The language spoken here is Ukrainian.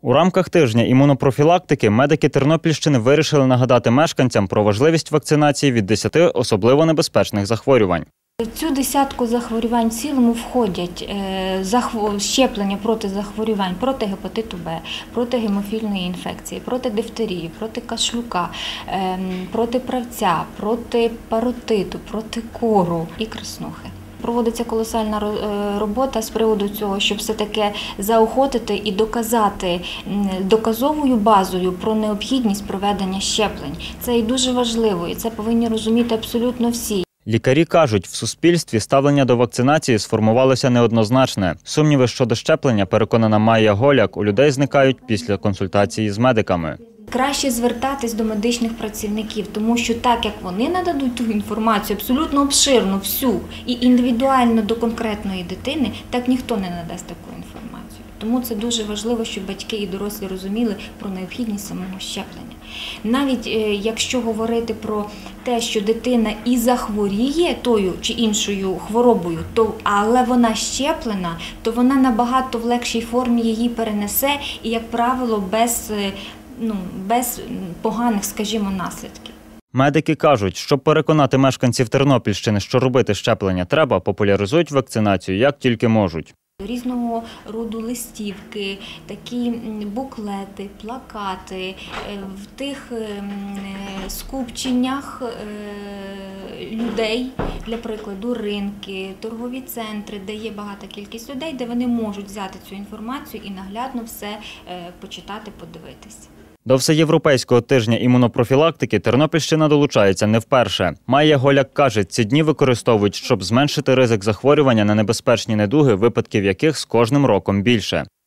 У рамках тижня імунопрофілактики медики Тернопільщини вирішили нагадати мешканцям про важливість вакцинації від 10 особливо небезпечних захворювань. В цю десятку захворювань в цілому входять щеплення проти захворювань, проти гепатиту Б, проти гемофільної інфекції, проти дифтерії, проти кашлюка, проти правця, проти паротиту, проти кору і краснухи. Проводиться колосальна робота з приводу цього, щоб все-таки заохотити і доказати доказовою базою про необхідність проведення щеплень. Це і дуже важливо, і це повинні розуміти абсолютно всі. Лікарі кажуть, в суспільстві ставлення до вакцинації сформувалося неоднозначне. Сумніви щодо щеплення, переконана Майя Голяк, у людей зникають після консультації з медиками. Краще звертатись до медичних працівників, тому що так, як вони нададуть ту інформацію, абсолютно обширну, всю, і індивідуально до конкретної дитини, так ніхто не надасть таку інформацію. Тому це дуже важливо, щоб батьки і дорослі розуміли про необхідність самого щеплення. Навіть якщо говорити про те, що дитина і захворіє тою чи іншою хворобою, але вона щеплена, то вона набагато в легшій формі її перенесе і, як правило, без поганих, скажімо, наслідків. Медики кажуть, щоб переконати мешканців Тернопільщини, що робити щеплення треба, популяризують вакцинацію як тільки можуть. Різного роду листівки, такі буклети, плакати, в тих скупченнях людей, для прикладу, ринки, торгові центри, де є багата кількість людей, де вони можуть взяти цю інформацію і наглядно все почитати, подивитись. До всеєвропейського тижня імунопрофілактики Тернопільщина долучається не вперше. Майя Голяк каже, ці дні використовують, щоб зменшити ризик захворювання на небезпечні недуги, випадків яких з кожним роком більше.